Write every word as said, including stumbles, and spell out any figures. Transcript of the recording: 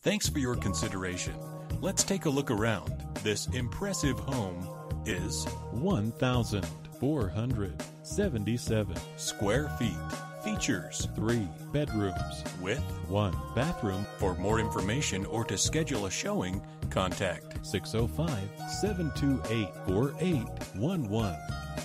Thanks for your consideration. Let's take a look around. This impressive home is one thousand four hundred seventy-seven square feet. Features three bedrooms with one bathroom. For more information or to schedule a showing, contact six oh five, seven two eight, four eight one one.